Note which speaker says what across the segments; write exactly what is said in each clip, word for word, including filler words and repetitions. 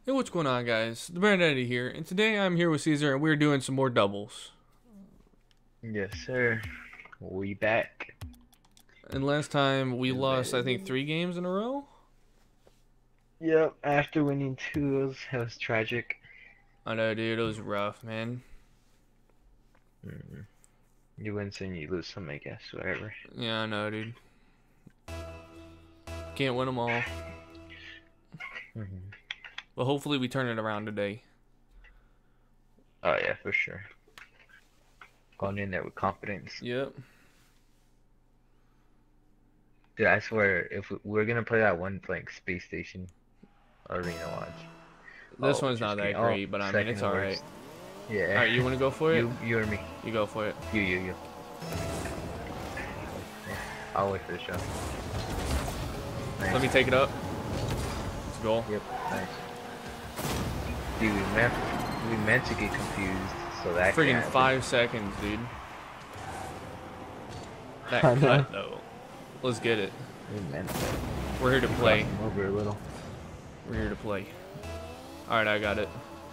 Speaker 1: Hey, what's going on, guys? The ByrneIdentity here, and today I'm here with Cesar, and we're doing some more doubles.
Speaker 2: Yes, sir. We back.
Speaker 1: And last time we
Speaker 2: You
Speaker 1: lost, I think,
Speaker 2: ready?
Speaker 1: three games in a row.
Speaker 2: Yep. After winning two, it was, it was tragic.
Speaker 1: I know, dude, it was rough, man.
Speaker 2: Mm. You win some, you lose some, I guess. Whatever.
Speaker 1: Yeah, I know, dude. Can't win them all,
Speaker 2: Hmm.
Speaker 1: but hopefully we turn it around today.
Speaker 2: Oh yeah, for sure. Going in there with confidence.
Speaker 1: Yep.
Speaker 2: Dude, I swear, if we, we're gonna play that one like space station arena watch.
Speaker 1: This
Speaker 2: Oh,
Speaker 1: one's not
Speaker 2: just kidding.
Speaker 1: that
Speaker 2: Oh,
Speaker 1: great, but I mean,
Speaker 2: second
Speaker 1: it's
Speaker 2: to
Speaker 1: alright.
Speaker 2: worst. Yeah.
Speaker 1: Alright, you want to go for it?
Speaker 2: You, you or me?
Speaker 1: You go for it.
Speaker 2: You, you, you. I'll wait for the shot. Nice.
Speaker 1: Let me take it up. Let's go.
Speaker 2: Yep. Nice. Dude, we meant we meant to get confused, so that
Speaker 1: Friggin'
Speaker 2: can
Speaker 1: five seconds, dude. That
Speaker 2: I know.
Speaker 1: cut, though. Let's get it.
Speaker 2: We meant that.
Speaker 1: We're here to
Speaker 2: We
Speaker 1: play.
Speaker 2: crossed him over a little.
Speaker 1: We're here to play. Alright, I got it.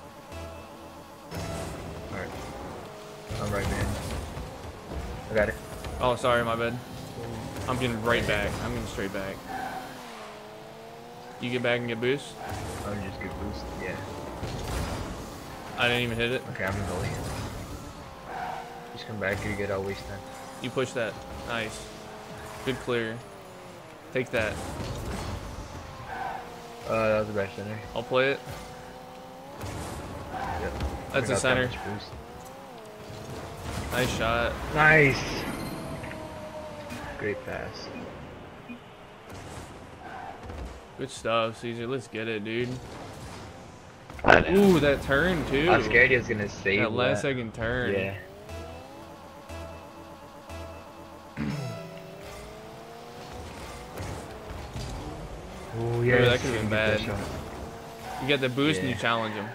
Speaker 2: Alright. I'm right, man. I got it.
Speaker 1: Oh, sorry, my bad. I'm getting right back. I'm getting straight back. You get back and get boost?
Speaker 2: I'm just get boost. Yeah.
Speaker 1: I didn't even hit it.
Speaker 2: Okay, I'm gonna go in. Just come back here, get all waste time.
Speaker 1: You push that. Nice. Good clear. Take that.
Speaker 2: Uh, that was the best center.
Speaker 1: I'll play it.
Speaker 2: Yep.
Speaker 1: That's the
Speaker 2: Forgot that
Speaker 1: center.
Speaker 2: much boost.
Speaker 1: Nice shot.
Speaker 2: Nice. Great pass.
Speaker 1: Good stuff, Caesar. Let's get it, dude.
Speaker 2: I know.
Speaker 1: Ooh, that turn, too.
Speaker 2: I was scared he was gonna save
Speaker 1: That last
Speaker 2: that.
Speaker 1: second turn.
Speaker 2: Yeah. Oh yeah,
Speaker 1: Ooh, that could've been bad. You get the boost
Speaker 2: Yeah.
Speaker 1: and you challenge him.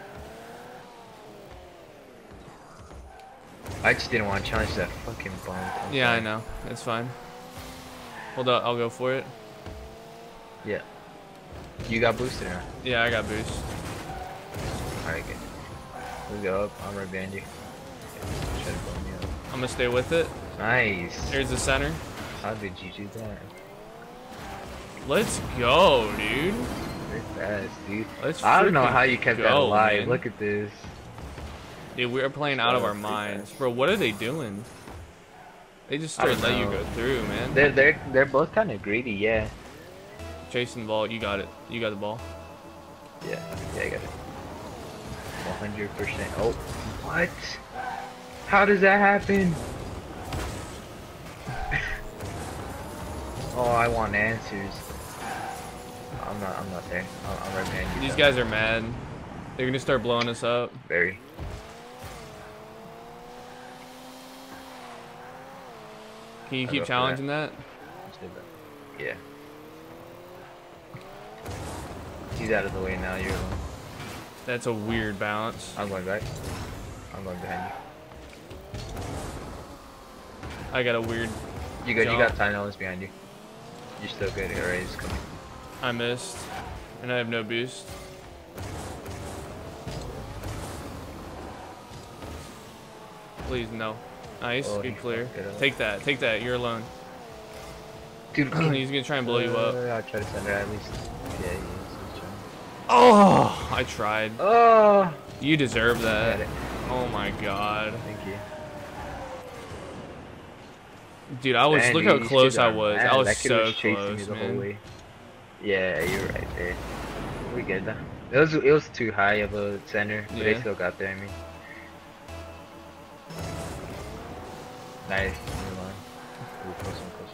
Speaker 2: I just didn't want to challenge that fucking bomb.
Speaker 1: Yeah, I know. It's fine. Hold up, I'll go for it.
Speaker 2: Yeah. You got boosted now.
Speaker 1: Yeah, I got boost.
Speaker 2: Alright, good. Let's go up. I'm right behind you. Try to blow me up.
Speaker 1: I'm gonna stay with it.
Speaker 2: Nice.
Speaker 1: There's the center.
Speaker 2: How did you do that?
Speaker 1: Let's go, dude.
Speaker 2: Very fast, dude.
Speaker 1: Let's
Speaker 2: I don't know
Speaker 1: freaking
Speaker 2: how you kept that
Speaker 1: go,
Speaker 2: alive.
Speaker 1: man.
Speaker 2: Look at this.
Speaker 1: Dude, we're playing out of our
Speaker 2: Pretty
Speaker 1: minds.
Speaker 2: fast.
Speaker 1: Bro, what are they doing? They just
Speaker 2: I don't
Speaker 1: started letting you
Speaker 2: know.
Speaker 1: go through, man.
Speaker 2: They're they're they're both kind of greedy. Yeah.
Speaker 1: Chasing the ball. You got it. You got the ball.
Speaker 2: Yeah. Yeah, I got it. one hundred percent. Oh, what? How does that happen? Oh, I want answers. I'm not. I'm not there. I'm, I'm right behind you.
Speaker 1: These
Speaker 2: though.
Speaker 1: guys are mad. They're gonna start blowing us up.
Speaker 2: Very.
Speaker 1: Can you
Speaker 2: I'll
Speaker 1: keep
Speaker 2: go for
Speaker 1: challenging that?
Speaker 2: Yeah. He's out of the way now. You're alone.
Speaker 1: That's a weird bounce.
Speaker 2: I'm going back. I'm going behind
Speaker 1: I got a weird.
Speaker 2: you. You good? You
Speaker 1: Jump.
Speaker 2: got time. No one's behind you. You're still good. Alright, he's coming.
Speaker 1: I missed, and I have no boost. Please no. Nice.
Speaker 2: Oh,
Speaker 1: Good
Speaker 2: he
Speaker 1: clear.
Speaker 2: fucked it up.
Speaker 1: Take that. Take that. You're alone.
Speaker 2: Dude,
Speaker 1: He's gonna try and blow you up.
Speaker 2: Uh, I'll try to send her at least. Yeah, he is. He's trying.
Speaker 1: Oh, I tried.
Speaker 2: Oh!
Speaker 1: You deserve
Speaker 2: Got
Speaker 1: that.
Speaker 2: it.
Speaker 1: Oh my god.
Speaker 2: Thank you.
Speaker 1: Dude, I was
Speaker 2: Man,
Speaker 1: look
Speaker 2: these
Speaker 1: how
Speaker 2: two
Speaker 1: close I
Speaker 2: are
Speaker 1: was.
Speaker 2: mad.
Speaker 1: I was
Speaker 2: That kid
Speaker 1: so
Speaker 2: was chasing me
Speaker 1: close,
Speaker 2: the whole
Speaker 1: man.
Speaker 2: way. Yeah, you're right there. We good though. It was it was too high of a center, but
Speaker 1: Yeah.
Speaker 2: they still got there. I mean, nice. Never mind. Ooh, close one, close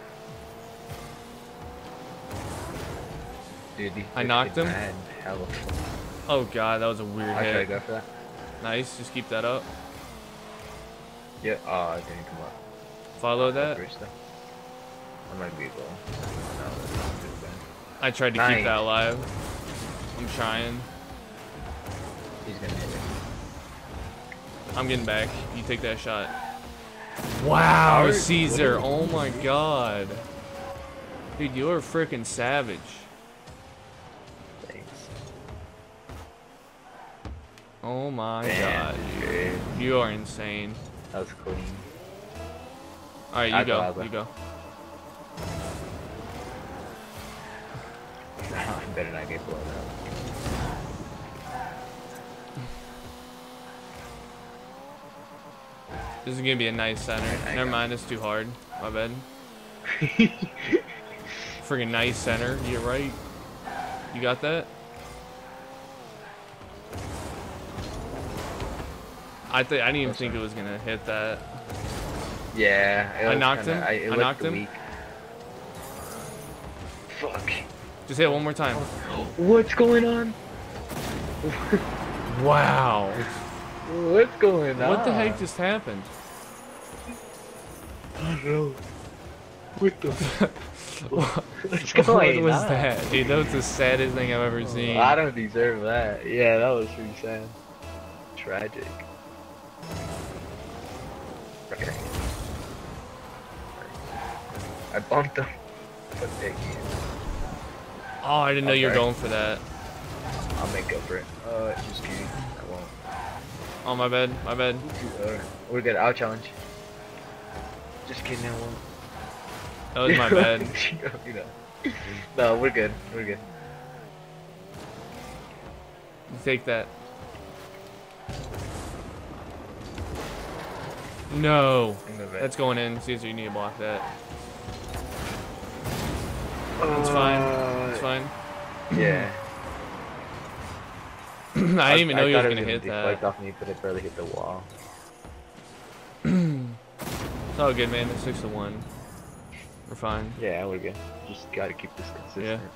Speaker 2: one. Dude, these
Speaker 1: I
Speaker 2: two
Speaker 1: knocked
Speaker 2: kids
Speaker 1: him.
Speaker 2: mad. Hella.
Speaker 1: Oh god, that was a weird
Speaker 2: I try to
Speaker 1: hit.
Speaker 2: go for that.
Speaker 1: Nice, just keep that up.
Speaker 2: Yeah. Oh, it didn't come up.
Speaker 1: Follow
Speaker 2: Go
Speaker 1: that.
Speaker 2: first, though. I might be a goal. No, that's not too bad.
Speaker 1: I tried to
Speaker 2: Nice.
Speaker 1: keep that alive. I'm trying.
Speaker 2: He's gonna hit it.
Speaker 1: I'm getting back. You take that shot. Wow,
Speaker 2: Howard,
Speaker 1: Caesar.
Speaker 2: what are
Speaker 1: Oh my god. Dude, you're a freaking savage.
Speaker 2: Thanks.
Speaker 1: Oh my
Speaker 2: Damn,
Speaker 1: god, dude.
Speaker 2: dude.
Speaker 1: You are insane.
Speaker 2: That was clean.
Speaker 1: Alright, you
Speaker 2: I'll
Speaker 1: go.
Speaker 2: go, I'll go.
Speaker 1: You go.
Speaker 2: I better not get blown up.
Speaker 1: This is gonna be a nice center. Never mind, it's too hard. My bad. Friggin' nice center. You're right. You got that? I think I didn't even think it was gonna hit that.
Speaker 2: Yeah, it
Speaker 1: I
Speaker 2: was
Speaker 1: knocked
Speaker 2: kinda,
Speaker 1: him.
Speaker 2: I, it
Speaker 1: I
Speaker 2: looked
Speaker 1: knocked him.
Speaker 2: weak. Fuck.
Speaker 1: Just hit it one more time.
Speaker 2: What's going on?
Speaker 1: Wow.
Speaker 2: What's going on?
Speaker 1: What the heck just happened?
Speaker 2: I don't know. What the? What's
Speaker 1: What
Speaker 2: going
Speaker 1: was
Speaker 2: on?
Speaker 1: that? Dude, that was the saddest thing I've ever seen.
Speaker 2: I don't deserve that. Yeah, that was pretty sad. Tragic. Okay. I bumped him. But thank you.
Speaker 1: Oh, I didn't know you were
Speaker 2: Okay.
Speaker 1: going for that.
Speaker 2: I'll make up for it. Uh, just kidding. I won't.
Speaker 1: Oh, my bad. My bad.
Speaker 2: Uh, we're good. I'll challenge. Just kidding. I won't.
Speaker 1: That was my bad.
Speaker 2: You know. No, we're good. We're good.
Speaker 1: You take that. No. That's going in. Cesar, you need to block that. It's fine. It's fine.
Speaker 2: Yeah.
Speaker 1: I didn't even know
Speaker 2: I
Speaker 1: you was
Speaker 2: thought it
Speaker 1: gonna hit
Speaker 2: deflect
Speaker 1: that.
Speaker 2: off me, but it barely hit the wall.
Speaker 1: It's all good, man. It's six to one. We're fine.
Speaker 2: Yeah, we're good. Just gotta keep this consistent.
Speaker 1: Yeah.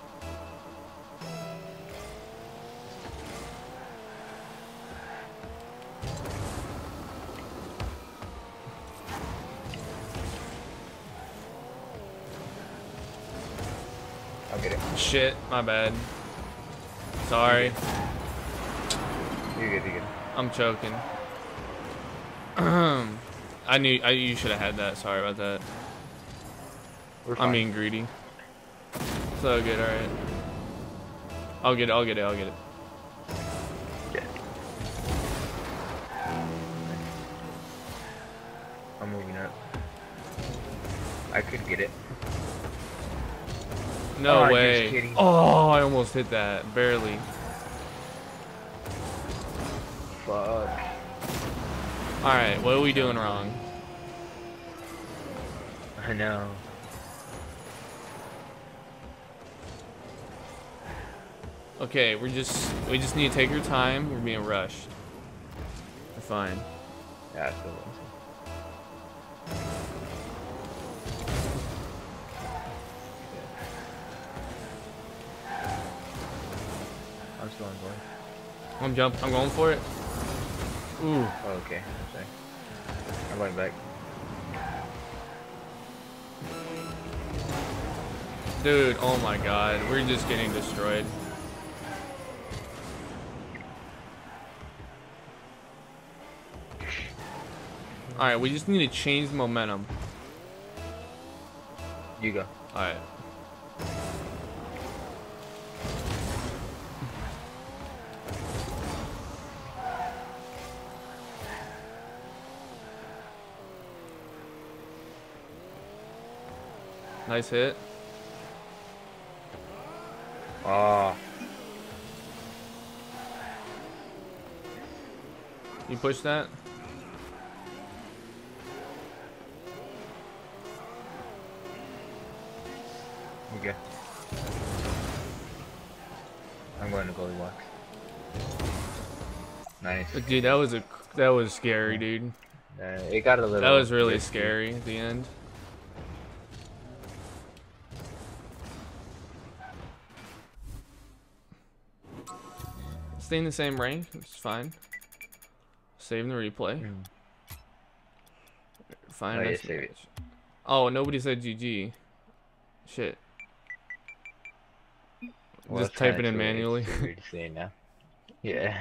Speaker 2: I'll get it.
Speaker 1: Shit, my bad. Sorry.
Speaker 2: You're good. You're good.
Speaker 1: I'm choking. I knew I you should have had that. Sorry about that.
Speaker 2: We're
Speaker 1: I'm
Speaker 2: fine.
Speaker 1: being greedy. So good, alright. I'll get it, I'll get it, I'll get it.
Speaker 2: Yeah. I'm moving up. I could get it.
Speaker 1: No
Speaker 2: Oh, you're
Speaker 1: way.
Speaker 2: just kidding.
Speaker 1: Oh, I almost hit that. Barely.
Speaker 2: Fuck.
Speaker 1: Alright, what are we doing wrong?
Speaker 2: I know.
Speaker 1: Okay, we're just we just need to take our time. We're being rushed. We're fine.
Speaker 2: Yeah, I feel it. I'm still on board.
Speaker 1: I'm jump I'm going for it. Ooh.
Speaker 2: Oh, okay. I'm sorry. I'm going back.
Speaker 1: Dude, oh my god. We're just getting destroyed. Alright, we just need to change the momentum.
Speaker 2: You go.
Speaker 1: Alright. Nice hit.
Speaker 2: Oh.
Speaker 1: You push that?
Speaker 2: Okay. I'm going to goalie box. Nice.
Speaker 1: Dude, that was a that was scary, dude.
Speaker 2: Uh, it got a little.
Speaker 1: That was really
Speaker 2: risky.
Speaker 1: scary at the end. Stay in the same rank, it's fine. Saving the replay.
Speaker 2: Mm.
Speaker 1: Fine.
Speaker 2: Oh, yeah,
Speaker 1: next
Speaker 2: save it.
Speaker 1: match. Oh, nobody said G G. Shit.
Speaker 2: Well,
Speaker 1: Just
Speaker 2: it's
Speaker 1: type it
Speaker 2: kinda
Speaker 1: in
Speaker 2: too late.
Speaker 1: manually.
Speaker 2: It's too weird to say now. Yeah.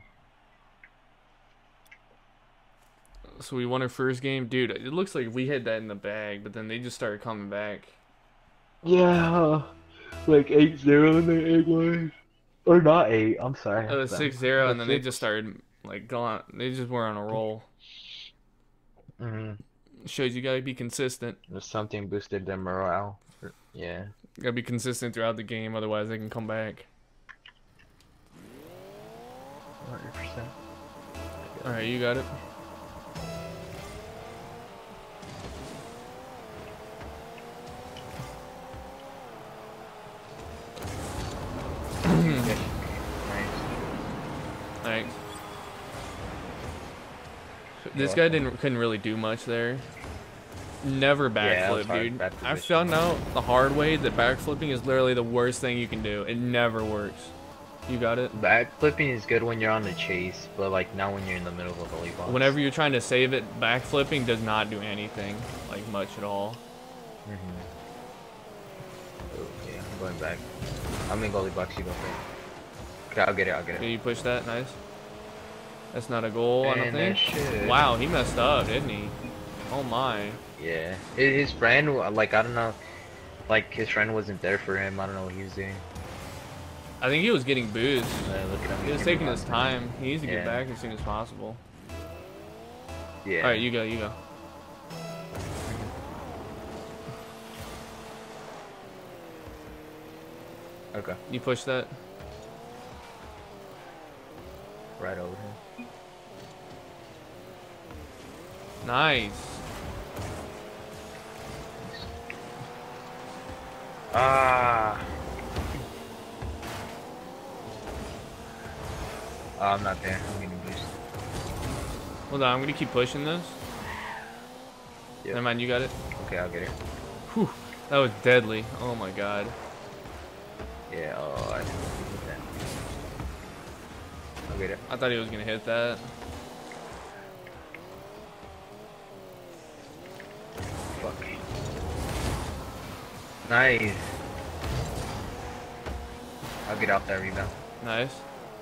Speaker 1: So we won our first game, dude. It looks like we had that in the bag, but then they just started coming back.
Speaker 2: Yeah. Like eight zero in the egg was. Or not eight. I'm sorry.
Speaker 1: It was six zero, and then they
Speaker 2: six.
Speaker 1: just started like gone. They just were on a roll.
Speaker 2: Mm-hmm.
Speaker 1: Shows you gotta be consistent.
Speaker 2: Something boosted their morale. Yeah.
Speaker 1: Gotta be consistent throughout the game, otherwise they can come back.
Speaker 2: one hundred percent.
Speaker 1: Alright, you got it. Thanks. This guy didn't couldn't really do much there. Never backflip,
Speaker 2: yeah,
Speaker 1: dude. I found out the hard way that backflipping is literally the worst thing you can do. It never works. You got it?
Speaker 2: Backflipping is good when you're on the chase, but like not when you're in the middle of a goalie box.
Speaker 1: Whenever you're trying to save it, backflipping does not do anything, like much at all.
Speaker 2: Mm-hmm. Oh, yeah, I'm going back. I'm in goalie box, you go first. Okay, I'll get it, I'll get it.
Speaker 1: Okay, you push that, nice. That's not a goal, I don't
Speaker 2: And
Speaker 1: think. Wow, he messed up, didn't he? Oh my.
Speaker 2: Yeah, his friend, like, I don't know, like, his friend wasn't there for him. I don't know what he was doing.
Speaker 1: I think he was getting boozed.
Speaker 2: Uh, look at him.
Speaker 1: He was taking his time. He needs to get
Speaker 2: Yeah.
Speaker 1: back as soon as possible.
Speaker 2: Yeah.
Speaker 1: Alright, you go, you go.
Speaker 2: Okay.
Speaker 1: You push that.
Speaker 2: Right over him.
Speaker 1: Nice.
Speaker 2: Ah. Oh, I'm not there. I'm getting boosted.
Speaker 1: Hold on, I'm gonna keep pushing this.
Speaker 2: Yep.
Speaker 1: Never mind, you got it.
Speaker 2: Okay, I'll get it.
Speaker 1: Whew, that was deadly. Oh my god.
Speaker 2: Yeah, oh, I didn't hit that. I'll get it.
Speaker 1: I thought he was gonna hit that.
Speaker 2: Fuck. Nice. I'll get off that rebound.
Speaker 1: Nice.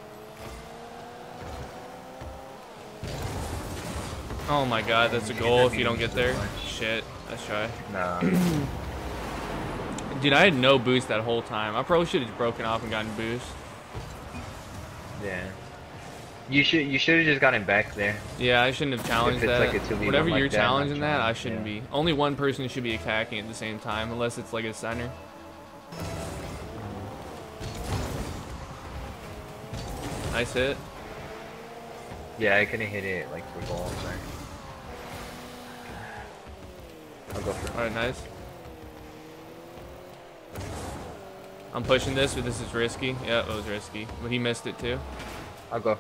Speaker 1: Oh my god, that's a goal if you don't get there. Shit, let's try.
Speaker 2: Nah.
Speaker 1: Dude, I had no boost that whole time. I probably should have broken off and gotten boost.
Speaker 2: Yeah. You should you should have just gotten back there.
Speaker 1: Yeah, I shouldn't have challenged
Speaker 2: If it's
Speaker 1: that.
Speaker 2: like a two v one
Speaker 1: Whenever
Speaker 2: like
Speaker 1: you're
Speaker 2: that, not
Speaker 1: challenging that, I
Speaker 2: challenge,
Speaker 1: shouldn't
Speaker 2: yeah.
Speaker 1: be. Only one person should be attacking at the same time, unless it's like a center. Nice hit.
Speaker 2: Yeah, I couldn't hit it like for goal, sorry. I'll go for it.
Speaker 1: Alright, nice. I'm pushing this, but this is risky. Yeah, it was risky. But he missed it too.
Speaker 2: I'll go.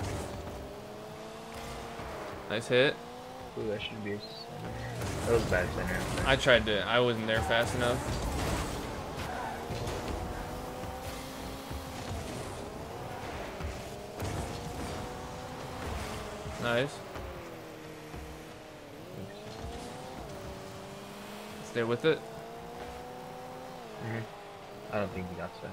Speaker 1: Nice hit.
Speaker 2: Ooh, that should be a center. That was bad center.
Speaker 1: I tried to, I wasn't there fast enough. Nice. Stay with it.
Speaker 2: Mm-hmm. I don't think he got that.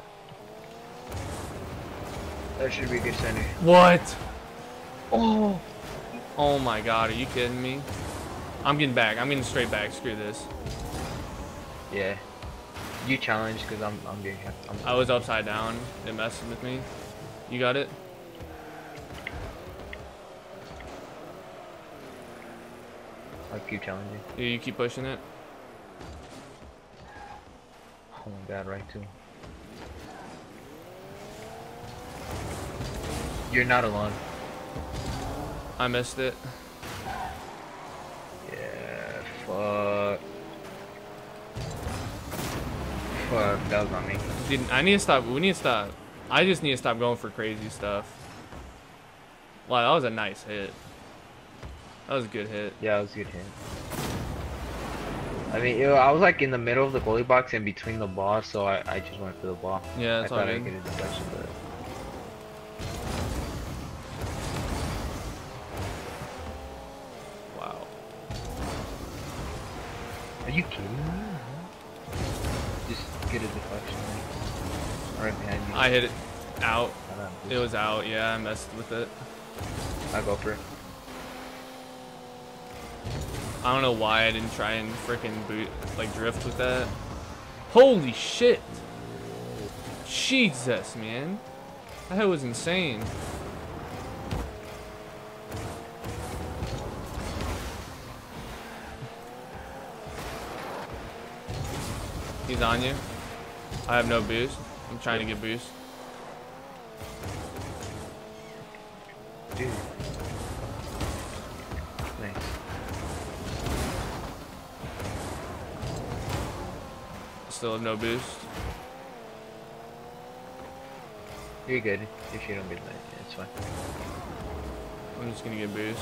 Speaker 2: That should be a good center.
Speaker 1: What?
Speaker 2: Oh!
Speaker 1: Oh my god, are you kidding me? I'm getting back. I'm getting straight back. Screw this.
Speaker 2: Yeah. You challenge because I'm I'm getting I'm
Speaker 1: I was upside down. It messed with me. You got it?
Speaker 2: I'll keep challenging.
Speaker 1: Yeah, you keep pushing it.
Speaker 2: Oh my god, right too. You're not alone.
Speaker 1: I missed it.
Speaker 2: Yeah, fuck. Fuck, that was on me.
Speaker 1: Dude, I need to stop. We need to stop. I just need to stop going for crazy stuff. Wow, that was a nice hit. That was a good hit.
Speaker 2: Yeah, it was a good hit. I mean, you know, I was like in the middle of the goalie box and between the ball, so I, I just went for the ball.
Speaker 1: Yeah, that's
Speaker 2: I
Speaker 1: all
Speaker 2: thought
Speaker 1: good.
Speaker 2: I'd get a deflection, but...
Speaker 1: Wow.
Speaker 2: Are you kidding me? Just get a deflection. Right behind you.
Speaker 1: I hit it out.
Speaker 2: I don't know,
Speaker 1: It was out. Yeah, I messed with it.
Speaker 2: I'll go for it.
Speaker 1: I don't know why I didn't try and freaking boot, like drift with that. Holy shit! Jesus, man. That was insane. He's on you. I have no boost. I'm trying to get boost.
Speaker 2: Dude. Nice.
Speaker 1: Still have no boost.
Speaker 2: You're good. If you don't get that, yeah, it's fine.
Speaker 1: I'm just gonna get boost.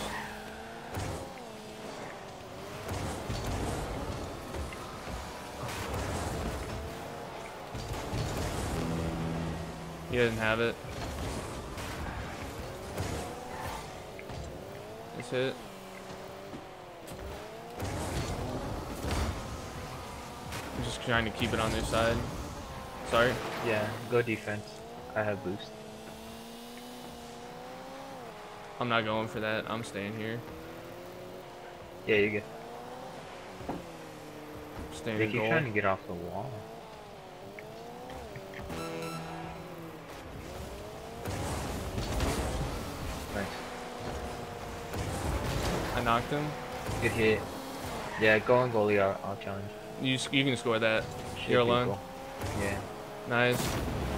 Speaker 1: He doesn't have it. Let's hit it. I'm just trying to keep it on their side. Sorry.
Speaker 2: Yeah, go defense. I have boost.
Speaker 1: I'm not going for that. I'm staying here.
Speaker 2: Yeah, you're good.
Speaker 1: Staying
Speaker 2: They
Speaker 1: in
Speaker 2: keep
Speaker 1: goal.
Speaker 2: trying to get off the wall. Nice.
Speaker 1: I knocked him.
Speaker 2: Good hit. Yeah, go on goalie. I'll, I'll challenge.
Speaker 1: You you can score that.
Speaker 2: Should
Speaker 1: You're
Speaker 2: be
Speaker 1: alone.
Speaker 2: cool. Yeah.
Speaker 1: Nice.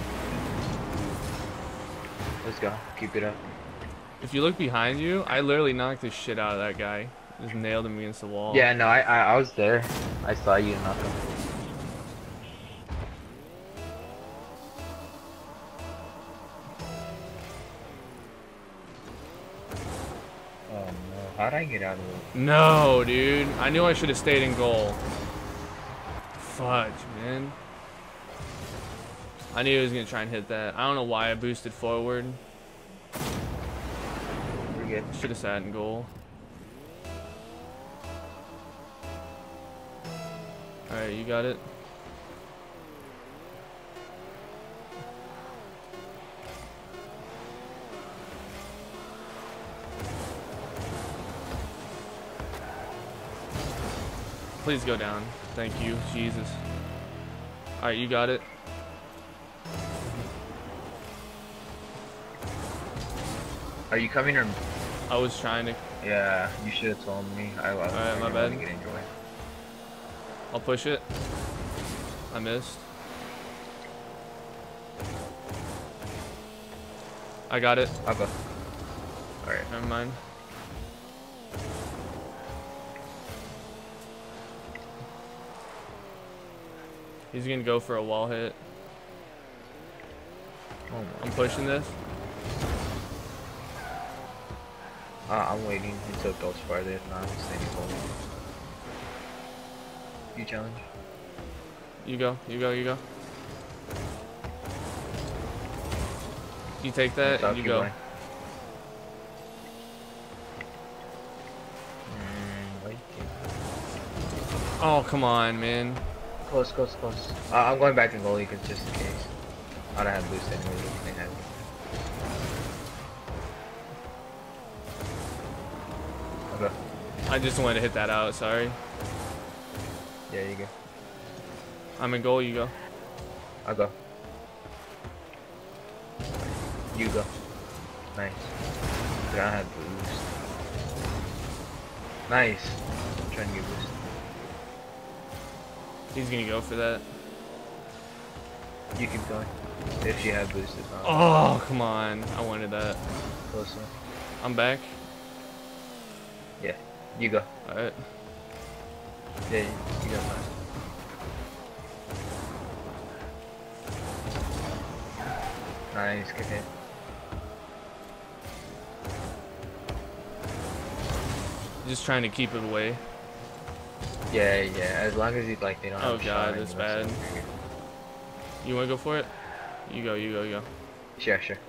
Speaker 2: Let's go. Keep it up.
Speaker 1: If you look behind you, I literally knocked the shit out of that guy. Just nailed him against the wall.
Speaker 2: Yeah, no, I, I I was there. I saw you knock him. Oh no! How'd I get out of it?
Speaker 1: No, dude. I knew I should have stayed in goal. Fudge, man. I knew he was gonna try and hit that. I don't know why I boosted forward.
Speaker 2: We're good.
Speaker 1: Should have sat in goal. Alright, you got it. Please go down. Thank you, Jesus. Alright, you got it.
Speaker 2: Are you coming or?
Speaker 1: I was trying to.
Speaker 2: Yeah, you should have told me. I, I was
Speaker 1: Alright, my
Speaker 2: I
Speaker 1: bad.
Speaker 2: to get enjoy.
Speaker 1: I'll push it. I missed. I got it.
Speaker 2: I'll go. Alright.
Speaker 1: Never mind. He's gonna go for a wall hit.
Speaker 2: Oh my
Speaker 1: I'm pushing this.
Speaker 2: Uh, I'm waiting until it goes farther. If not, I'm staying goal. You challenge?
Speaker 1: You go, you go, you go. You take that and you go.
Speaker 2: Mm, wait.
Speaker 1: Oh, come on, man.
Speaker 2: Close, close, close. Uh, I'm going back to goalie because just in case. I don't have boost anyway. They have it. Okay.
Speaker 1: I just wanted to hit that out, sorry.
Speaker 2: Yeah, you go.
Speaker 1: I'm in goal, you go.
Speaker 2: I'll go. You go. Nice. Dude, I have boost. Nice. I'm trying to get boost.
Speaker 1: He's gonna go for that.
Speaker 2: You keep going. If you have boost, if not.
Speaker 1: Oh, come on. I wanted that.
Speaker 2: Close one.
Speaker 1: I'm back.
Speaker 2: Yeah. You go.
Speaker 1: Alright.
Speaker 2: Yeah, you got mine. Nice, good hit.
Speaker 1: Just trying to keep it away.
Speaker 2: Yeah, yeah. As long as you like, they don't.
Speaker 1: Oh
Speaker 2: have
Speaker 1: god,
Speaker 2: shine,
Speaker 1: that's
Speaker 2: you know,
Speaker 1: bad.
Speaker 2: so you're good.
Speaker 1: You wanna go for it? You go, you go, you go.
Speaker 2: Sure, sure.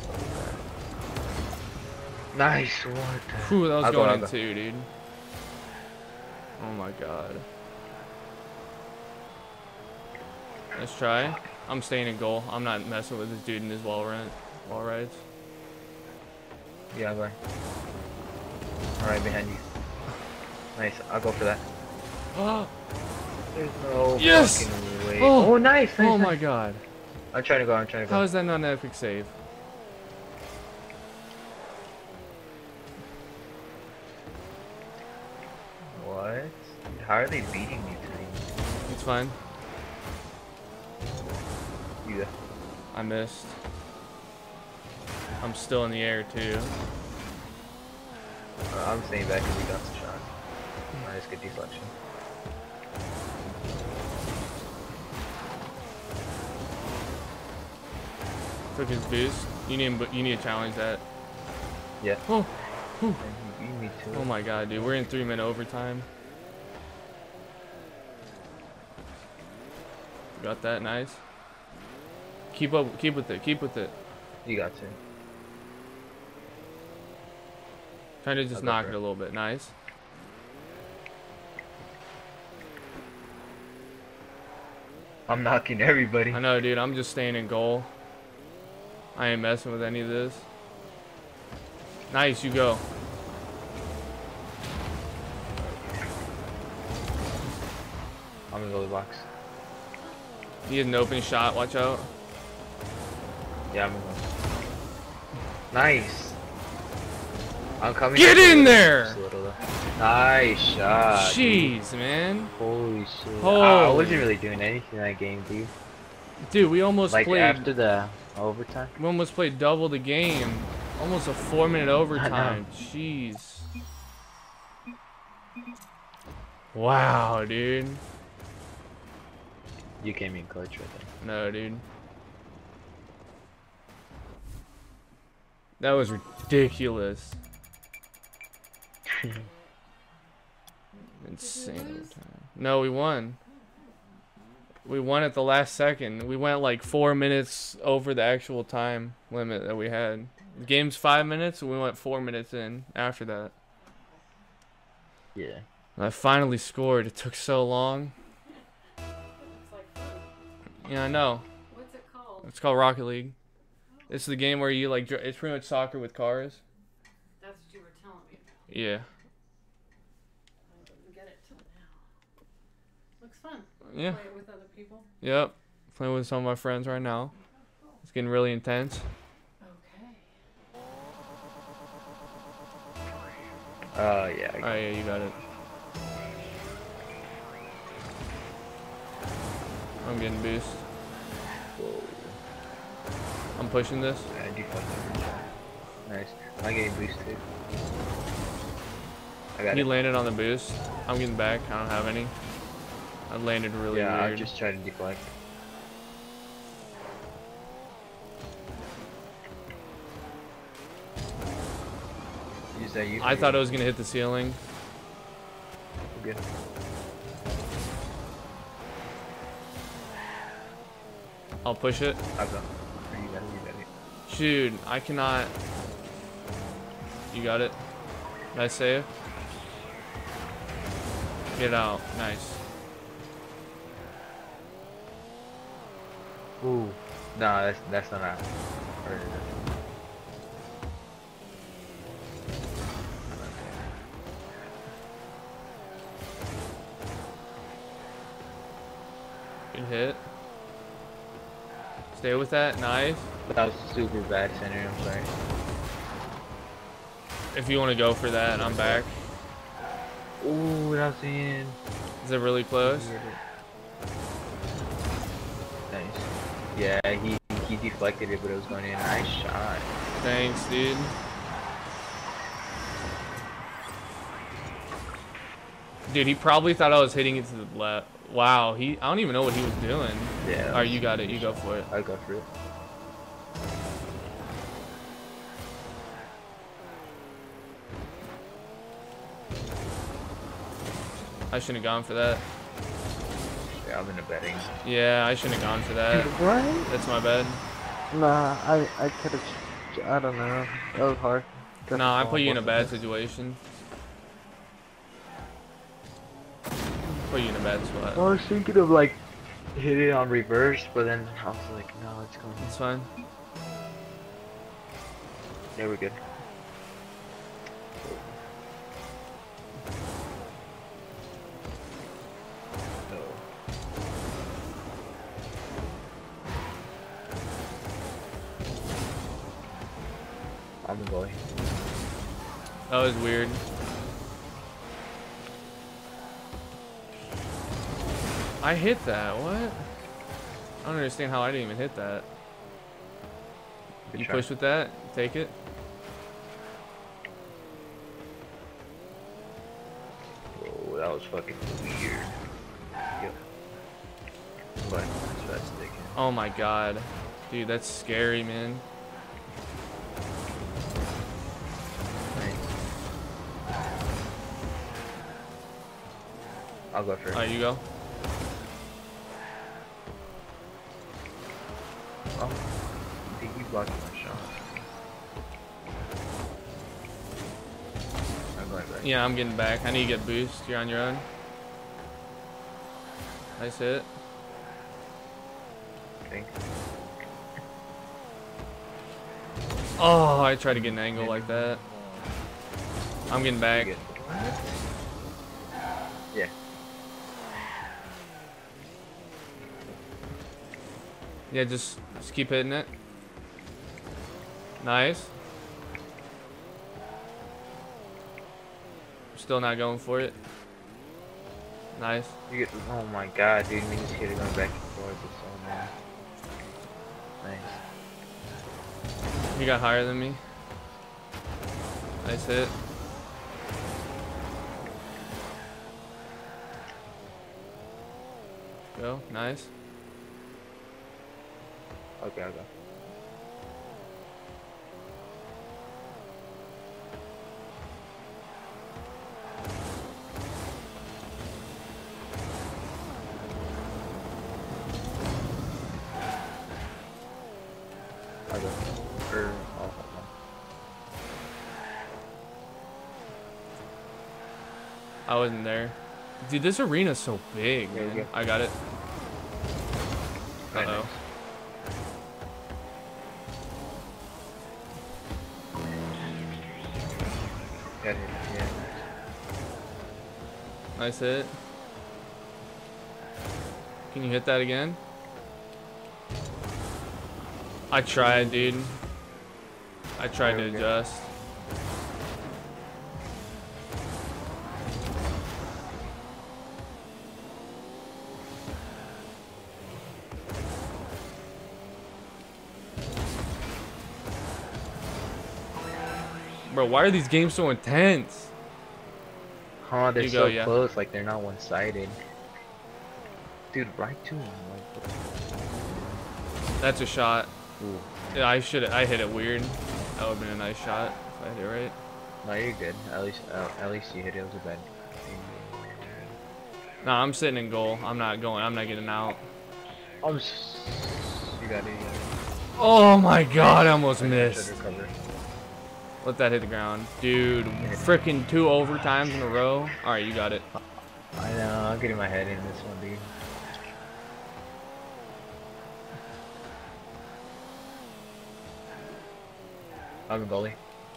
Speaker 2: Nice. What? The...
Speaker 1: Whew, that was
Speaker 2: I'll go,
Speaker 1: going
Speaker 2: I'll
Speaker 1: in
Speaker 2: go.
Speaker 1: too, dude. Oh my god. Let's try. I'm staying in goal. I'm not messing with this dude in his wall run, wall rides.
Speaker 2: Yeah, I'm going. Alright, behind you. Nice. I'll go for that.
Speaker 1: Oh,
Speaker 2: There's no
Speaker 1: yes!
Speaker 2: fucking way.
Speaker 1: Oh!
Speaker 2: Oh, nice, nice.
Speaker 1: oh
Speaker 2: nice.
Speaker 1: my god.
Speaker 2: I'm trying to go. I'm trying to go.
Speaker 1: How is that not an epic save?
Speaker 2: What? How are they beating me today?
Speaker 1: It's fine.
Speaker 2: go.
Speaker 1: I missed. I'm still in the air too.
Speaker 2: Uh, I'm staying back because we got some shots. Nice, good deflection.
Speaker 1: Took his boost. You need you need to challenge that.
Speaker 2: Yeah.
Speaker 1: Oh.
Speaker 2: You, you need to.
Speaker 1: Oh my god, dude. We're in three minute overtime. Got that, nice. Keep up, keep with it, keep with it.
Speaker 2: You got to.
Speaker 1: Trying to just
Speaker 2: I'll
Speaker 1: knock
Speaker 2: go
Speaker 1: it
Speaker 2: for
Speaker 1: a little bit, nice.
Speaker 2: I'm knocking everybody.
Speaker 1: I know, dude. I'm just staying in goal. I ain't messing with any of this. Nice, you go.
Speaker 2: I'm in the goalie box.
Speaker 1: He had an open shot, watch out.
Speaker 2: Yeah, I'm in goal. Nice. I'm coming.
Speaker 1: Get in there!
Speaker 2: Just a little though. Nice shot.
Speaker 1: Jeez,
Speaker 2: dude.
Speaker 1: man.
Speaker 2: Holy shit.
Speaker 1: Holy.
Speaker 2: I wasn't really doing anything in that game, dude.
Speaker 1: Dude, we almost
Speaker 2: Like
Speaker 1: played.
Speaker 2: after the overtime.
Speaker 1: We almost played double the game. Almost a four minute overtime. Jeez. Wow, dude.
Speaker 2: You came in clutch right there.
Speaker 1: No, dude. That was ridiculous. Insane overtime. No, we won. We won at the last second. We went like four minutes over the actual time limit that we had. The game's five minutes, and we went four minutes in after that.
Speaker 2: Yeah.
Speaker 1: And I finally scored. It took so long. Yeah, I know.
Speaker 3: What's it called?
Speaker 1: It's called Rocket League. It's the game where you like. dr- It's pretty much soccer with cars.
Speaker 3: That's what you were telling me about.
Speaker 1: Yeah.
Speaker 3: I didn't get it till now. Looks fun.
Speaker 1: Yeah.
Speaker 3: Play it with other people.
Speaker 1: Yep. Playing with some of my friends right now. It's getting really intense.
Speaker 3: Okay.
Speaker 2: Oh yeah.
Speaker 1: Oh yeah, you got it. I'm getting boost.
Speaker 2: Whoa.
Speaker 1: I'm pushing this.
Speaker 2: I do fucking nice. I'm getting boost too. I got
Speaker 1: He
Speaker 2: it.
Speaker 1: landed on the boost. I'm getting back. I don't have any. I landed really
Speaker 2: yeah,
Speaker 1: weird.
Speaker 2: I'm just trying to deflect. Use that. Use
Speaker 1: I
Speaker 2: that,
Speaker 1: thought it
Speaker 2: use
Speaker 1: was gonna hit the ceiling.
Speaker 2: it. Good.
Speaker 1: I'll push it.
Speaker 2: I'll go. You got it. You got it.
Speaker 1: Dude, I cannot. You got it. Nice save. Get out. Nice.
Speaker 2: Ooh. No, that's that's not out. Or-
Speaker 1: Good hit. Stay with that. Nice.
Speaker 2: That was super bad center. I'm sorry.
Speaker 1: If you want to go for that, I'm back.
Speaker 2: Ooh, that was in.
Speaker 1: Is it really close?
Speaker 2: Nice. Yeah, he he deflected it, but it was going in. Nice shot.
Speaker 1: Thanks, dude. Dude, he probably thought I was hitting it to the left. Wow, he I don't even know what he was doing.
Speaker 2: Yeah.
Speaker 1: Alright, you got it. You go for it.
Speaker 2: I'll go for it.
Speaker 1: I shouldn't have gone for that.
Speaker 2: Yeah, I'm in the betting.
Speaker 1: Yeah, I shouldn't have gone for that.
Speaker 4: What?
Speaker 1: That's my bad.
Speaker 4: Nah, I I could have. I don't know. That was hard.
Speaker 1: No, I put you in a bad situation. Put you in a bad
Speaker 2: I
Speaker 1: spot.
Speaker 2: was thinking of like hit it on reverse, but then I was like, no, it's going.
Speaker 1: It's fine.
Speaker 2: Yeah, we're good. I'm a boy.
Speaker 1: That was weird. I hit that. What? don't understand how I didn't even hit that.
Speaker 2: Good
Speaker 1: You
Speaker 2: try.
Speaker 1: push with that, take it.
Speaker 2: Whoa, that was fucking weird. Yep. But that's fast sticking.
Speaker 1: Oh my god. Dude, that's scary, man.
Speaker 2: I'll go first.
Speaker 1: Alright, you go.
Speaker 2: Oh, I think you blocked my shot. I'm going back.
Speaker 1: Yeah, I'm getting back. I need to get boost. You're on your own. Nice hit.
Speaker 2: I think.
Speaker 1: Oh, I tried to get an angle like that. I'm getting back.
Speaker 2: Good. Yeah.
Speaker 1: Yeah, just, just keep hitting it. Nice. Still not going for it. Nice.
Speaker 2: You get. Oh my god, dude! We just keep going back and forth. It's so annoying. Nice.
Speaker 1: You got higher than me. Nice hit. Go. Nice.
Speaker 2: Okay, I'll go. I'll go. Or, oh, oh,
Speaker 1: I wasn't there. Dude, this arena's so big,
Speaker 2: There you
Speaker 1: man.
Speaker 2: go.
Speaker 1: I got it.
Speaker 2: Right,
Speaker 1: Uh-oh.
Speaker 2: Got it, yeah.
Speaker 1: Nice hit. Can you hit that again? I tried, dude. I tried to
Speaker 2: Okay.
Speaker 1: adjust. Bro, why are these games so intense?
Speaker 2: Huh, they're
Speaker 1: You
Speaker 2: so
Speaker 1: go, yeah.
Speaker 2: close, like they're not one-sided. Dude, right to him. Like,
Speaker 1: That's a shot.
Speaker 2: ooh.
Speaker 1: Yeah, I should. I hit it weird. That would have been a nice shot if I hit it right.
Speaker 2: No, you're good. At least, uh, at least you hit it. It was a bad.
Speaker 1: Nah, I'm sitting in goal. I'm not going. I'm not getting out.
Speaker 2: I'm s- You got it. You got it.
Speaker 1: Oh my god, I almost
Speaker 2: Should
Speaker 1: missed.
Speaker 2: recover.
Speaker 1: Let that hit the ground. Dude, freaking two overtimes in a row. Alright, you got it.
Speaker 2: I know. I'm getting my head in this one, dude. I'm a goalie.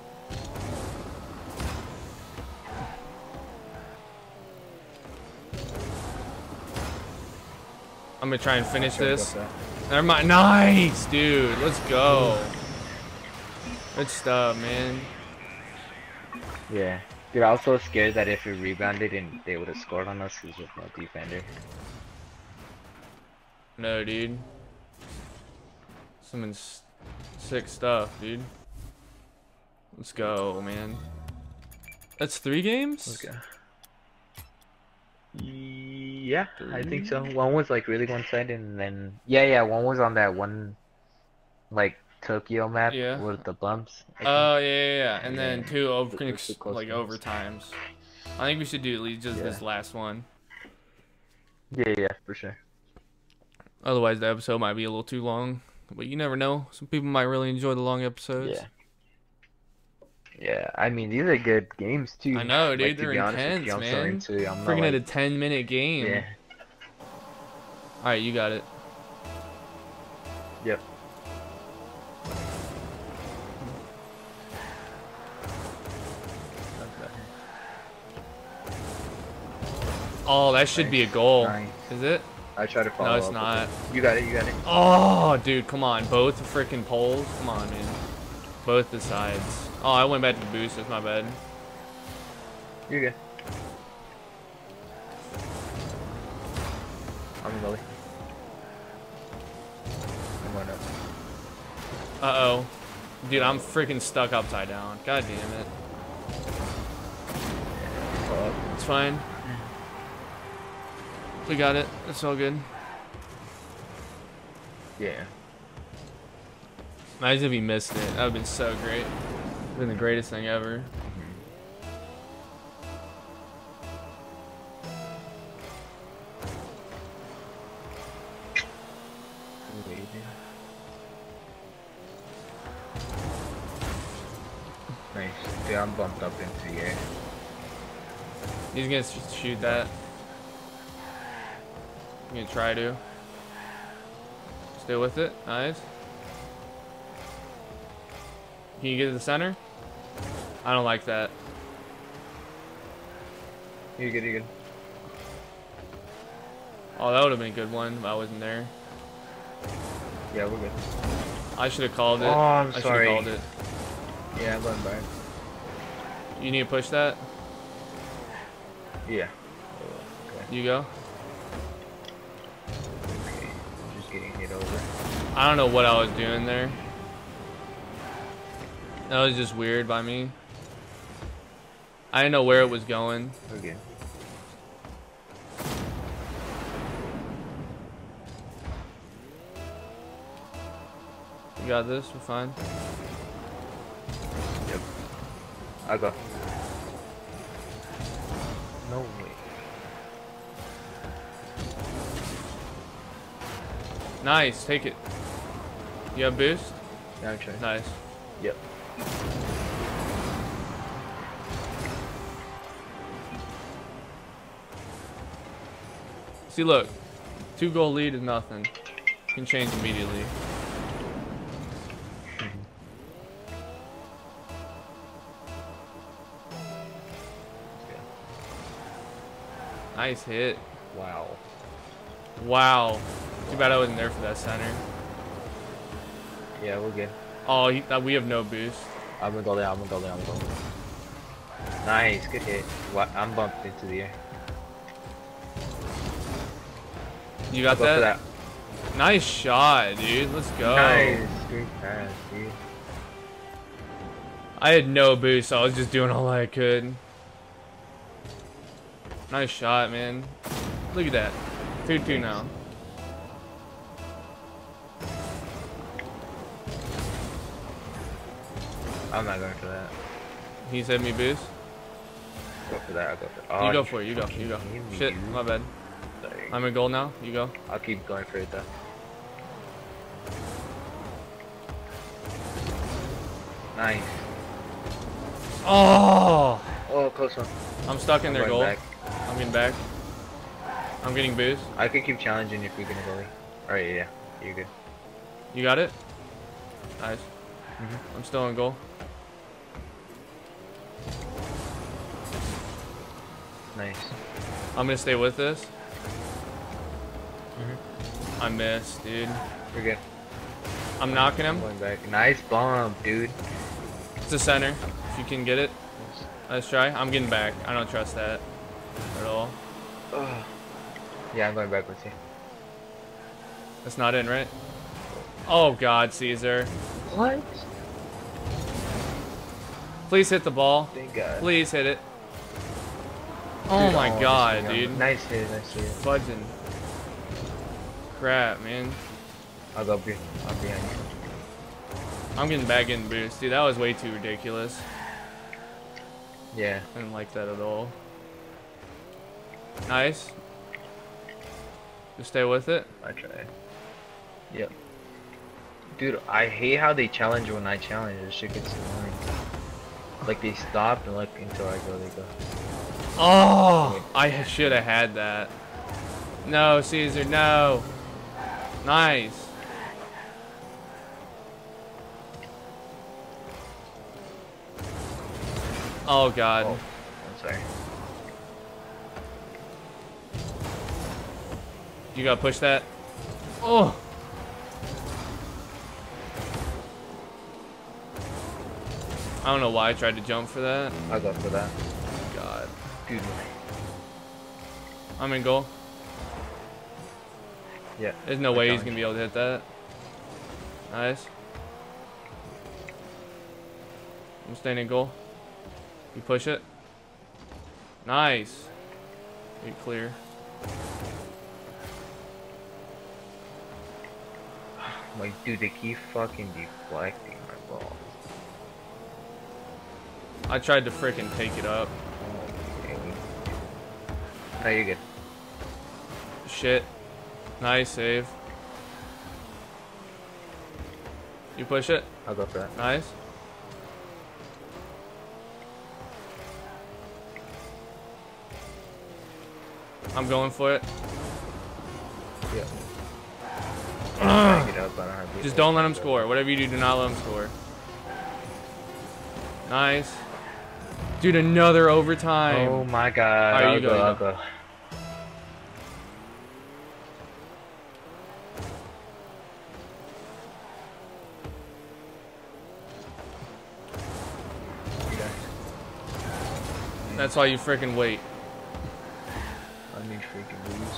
Speaker 1: I'm gonna try and finish
Speaker 2: Try to go
Speaker 1: this.
Speaker 2: for that.
Speaker 1: Never mind. Nice, dude. Let's go. Good stuff, man.
Speaker 2: Yeah. Dude, I was so scared that if we rebounded and they would have scored on us because of no defender.
Speaker 1: No, dude. Some ins- sick stuff, dude. Let's go, man. That's three games?
Speaker 2: Okay. Yeah, I think so. One was like really one-sided, and then yeah, yeah, one was on that one like Tokyo map
Speaker 1: Yeah.
Speaker 2: with the bumps. I think.
Speaker 1: Oh, yeah, yeah, yeah. And then
Speaker 2: Yeah.
Speaker 1: two over,
Speaker 2: Those two close
Speaker 1: like
Speaker 2: games.
Speaker 1: overtimes. I think we should do at least just
Speaker 2: Yeah.
Speaker 1: this last one.
Speaker 2: Yeah, yeah, for sure.
Speaker 1: Otherwise, the episode might be a little too long. But you never know. Some people might really enjoy the long episodes.
Speaker 2: Yeah. Yeah, I mean these are good games too.
Speaker 1: I know, dude.
Speaker 2: Like, to
Speaker 1: They're
Speaker 2: be honest with
Speaker 1: intense,
Speaker 2: you, I'm
Speaker 1: man.
Speaker 2: starting to- I'm not,
Speaker 1: Freaking at a
Speaker 2: like-
Speaker 1: ten minute game.
Speaker 2: Yeah.
Speaker 1: Alright, you got it.
Speaker 2: Yep.
Speaker 1: Oh, that should be a goal.
Speaker 2: Nice.
Speaker 1: Is it?
Speaker 2: I try to follow
Speaker 1: No, it's
Speaker 2: up with
Speaker 1: not.
Speaker 2: it. You got it. You got it.
Speaker 1: Oh, dude, come on. Both freaking poles. Come on, man. Both the sides. Oh, I went back to the boost. That's my bad.
Speaker 2: You're good. I'm a goalie.
Speaker 1: Uh-oh. Dude, I'm freaking stuck upside down. God damn it. It's fine. We got it. It's all good.
Speaker 2: Yeah.
Speaker 1: Imagine if he missed it. That would have been so great. Been the greatest thing ever.
Speaker 2: Nice. Dude, I'm bumped up into the air.
Speaker 1: He's gonna sh shoot that. I'm gonna try to. Stay with it. Nice. Can you get to the center? I don't like that.
Speaker 2: You're good, you're good.
Speaker 1: Oh, that would have been a good one, but I wasn't there.
Speaker 2: Yeah, we're good.
Speaker 1: I should have called it.
Speaker 2: Oh, I'm
Speaker 1: I should have
Speaker 2: sorry.
Speaker 1: called it.
Speaker 2: Yeah, I'm going back.
Speaker 1: You need to push that.
Speaker 2: Yeah. Oh, okay.
Speaker 1: You go.
Speaker 2: Okay. I'm just getting hit over.
Speaker 1: I don't know what I was doing there. That was just weird by me. I didn't know where it was going.
Speaker 2: We're good.
Speaker 1: You got this. We're fine.
Speaker 2: Yep. I'll go. No way.
Speaker 1: Nice. Take it. You have boost?
Speaker 2: Yeah, I'm trying.
Speaker 1: Nice.
Speaker 2: Yep.
Speaker 1: See, look. Two goal lead is nothing. Can change immediately. Nice hit.
Speaker 2: Wow.
Speaker 1: Wow. Too bad I wasn't there for that center.
Speaker 2: Yeah, we're good.
Speaker 1: Oh, he, uh, we have no boost.
Speaker 2: I'm gonna go there, I'm gonna go there, I'm gonna go there. Nice, good hit. What? I'm bumped into the air.
Speaker 1: You got
Speaker 2: I'll go
Speaker 1: that?
Speaker 2: for that?
Speaker 1: Nice shot, dude. Let's go.
Speaker 2: Nice, great pass, dude.
Speaker 1: I had no boost, so I was just doing all I could. Nice shot, man. Look at that. two two now.
Speaker 2: I'm not going for that.
Speaker 1: He said me boost.
Speaker 2: Go for that, I'll go for it. Oh,
Speaker 1: You go for it, you go, you go.
Speaker 2: kidding me,
Speaker 1: Shit,
Speaker 2: dude.
Speaker 1: my bad.
Speaker 2: Sorry.
Speaker 1: I'm in goal now. You go.
Speaker 2: I'll keep going for it though. Nice.
Speaker 1: Oh!
Speaker 2: Oh, close one.
Speaker 1: I'm stuck in
Speaker 2: I'm
Speaker 1: their
Speaker 2: going
Speaker 1: goal.
Speaker 2: back.
Speaker 1: I'm getting back. I'm getting boost.
Speaker 2: I could keep challenging if you're gonna go. Alright, yeah, you're good.
Speaker 1: You got it? Nice.
Speaker 2: Mm-hmm.
Speaker 1: I'm still in goal.
Speaker 2: Nice.
Speaker 1: I'm gonna stay with this.
Speaker 2: Mm-hmm.
Speaker 1: I missed, dude.
Speaker 2: You're good.
Speaker 1: I'm knocking
Speaker 2: I'm
Speaker 1: him.
Speaker 2: going back. Nice bomb, dude.
Speaker 1: It's the center. If you can get it. Let's try. I'm getting back. I don't trust that at all.
Speaker 2: Ugh. Yeah, I'm going back with you.
Speaker 1: That's not in, right? Oh God, Cesar.
Speaker 2: What?
Speaker 1: Please hit the ball.
Speaker 2: Thank God.
Speaker 1: Please hit it. Oh
Speaker 2: Dude,
Speaker 1: my
Speaker 2: oh,
Speaker 1: God,
Speaker 2: this thing,
Speaker 1: dude.
Speaker 2: Nice hit, nice hit.
Speaker 1: Fudging. Crap, man.
Speaker 2: I'll go be I'll be behind you.
Speaker 1: I'm getting back in boost. Dude, that was way too ridiculous.
Speaker 2: Yeah.
Speaker 1: I didn't like that at all. Nice. Just stay with it.
Speaker 2: I tried. Yep. Dude, I hate how they challenge when I challenge. This shit gets annoying. Like they stop and like until I go, they go.
Speaker 1: Oh, I should have had that. No, Cesar, no. Nice. Oh God.
Speaker 2: Oh, I'm sorry.
Speaker 1: You gotta push that. Oh. I don't know why I tried to jump for that.
Speaker 2: I'll go for that.
Speaker 1: God.
Speaker 2: Dude.
Speaker 1: I'm in goal.
Speaker 2: Yeah.
Speaker 1: There's no
Speaker 2: I
Speaker 1: way he's
Speaker 2: challenge.
Speaker 1: gonna be able to hit that. Nice. I'm staying in goal. You push it. Nice. You clear.
Speaker 2: Like, dude, they keep fucking deflecting my balls.
Speaker 1: I tried to freaking take it up.
Speaker 2: Okay. No, you're good.
Speaker 1: Shit. Nice save. You push it.
Speaker 2: I'll go for that.
Speaker 1: Nice. I'm going for it.
Speaker 2: Yeah.
Speaker 1: Ugh.
Speaker 2: Get up on a heartbeat.
Speaker 1: Just don't let him score. Whatever you do, do not let him score. Nice. Dude, another overtime.
Speaker 2: Oh my god.
Speaker 1: Alright,
Speaker 2: I'll
Speaker 1: you
Speaker 2: go,
Speaker 1: go, you
Speaker 2: I'll
Speaker 1: go.
Speaker 2: go.
Speaker 1: That's why you freaking wait.
Speaker 2: Let me freaking lose.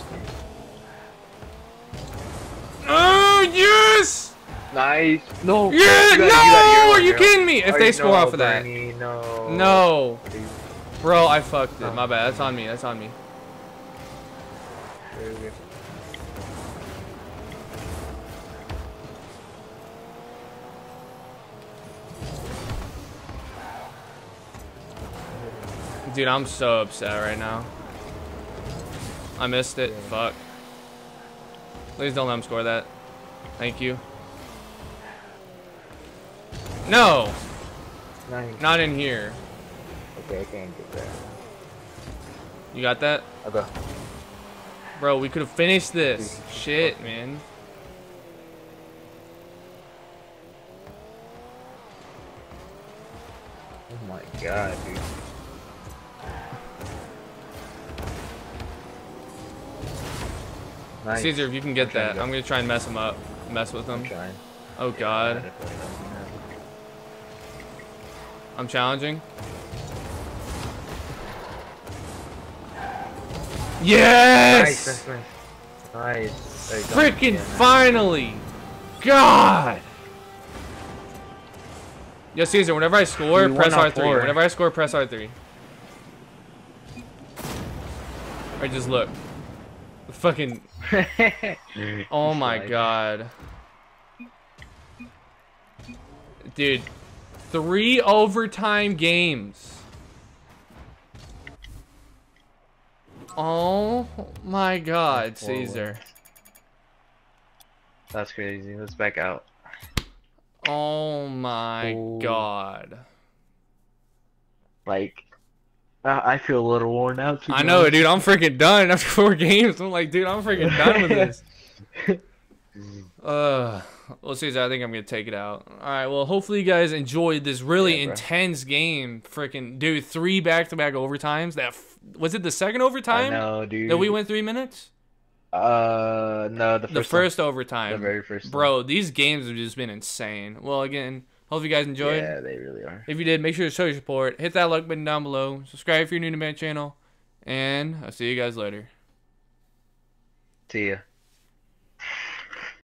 Speaker 1: Oh, yes!
Speaker 2: Nice. No.
Speaker 1: Yeah,
Speaker 2: You
Speaker 1: no!
Speaker 2: gotta-
Speaker 1: Are you
Speaker 2: girl.
Speaker 1: kidding me? If
Speaker 2: Oh,
Speaker 1: they
Speaker 2: no,
Speaker 1: score off of that.
Speaker 2: Bernie, no.
Speaker 1: No.
Speaker 2: Please.
Speaker 1: Bro, I fucked it.
Speaker 2: Oh.
Speaker 1: My bad. That's on me. That's on me.
Speaker 2: Very good.
Speaker 1: Dude, I'm so upset right now. I missed it. Fuck. Please don't let him score that. Thank you. No!
Speaker 2: Nice.
Speaker 1: Not in here.
Speaker 2: Okay, I can't get that.
Speaker 1: You got that?
Speaker 2: I'll go.
Speaker 1: Bro, we could have finished this. Shit, man.
Speaker 2: Oh my god, dude. Nice.
Speaker 1: Caesar, if you can get
Speaker 2: I'm trying
Speaker 1: that,
Speaker 2: to go.
Speaker 1: I'm gonna try and mess him up. Mess with
Speaker 2: I'm
Speaker 1: him.
Speaker 2: trying.
Speaker 1: Oh god.
Speaker 2: Definitely not.
Speaker 1: I'm challenging. Yes!
Speaker 2: Nice, nice, nice. Nice. There you go.
Speaker 1: Freaking
Speaker 2: Yeah.
Speaker 1: finally! God! Yo, Caesar, whenever I score,
Speaker 2: We
Speaker 1: press
Speaker 2: won on
Speaker 1: R three.
Speaker 2: four.
Speaker 1: Whenever I score, press R three. Or just look. Fucking. Oh my
Speaker 2: Slide.
Speaker 1: god. Dude. Three overtime games. Oh my god,
Speaker 2: Four wins.
Speaker 1: Caesar.
Speaker 2: That's crazy. Let's back out.
Speaker 1: Oh my
Speaker 2: Oh.
Speaker 1: god.
Speaker 2: Like, I I feel a little worn out. to be
Speaker 1: I know,
Speaker 2: honest.
Speaker 1: dude. I'm freaking done after four games. I'm like, dude, I'm freaking done with this. Uh, well, Caesar, I think I'm gonna take it out. All right. Well, hopefully you guys enjoyed this really
Speaker 2: Yeah, bro.
Speaker 1: intense game. Freaking, dude, three back-to-back overtimes. That f was it the second
Speaker 2: I
Speaker 1: overtime
Speaker 2: know, dude.
Speaker 1: that we went three minutes?
Speaker 2: Uh, no, the first.
Speaker 1: The
Speaker 2: one.
Speaker 1: first overtime.
Speaker 2: The very first.
Speaker 1: Bro, these games have just been insane. Well, again, hope you guys
Speaker 2: one.
Speaker 1: enjoyed.
Speaker 2: Yeah, they really are.
Speaker 1: If you did, make sure to show your support. Hit that like button down below. Subscribe if you're new to my channel. And I'll see you guys later.
Speaker 2: See ya.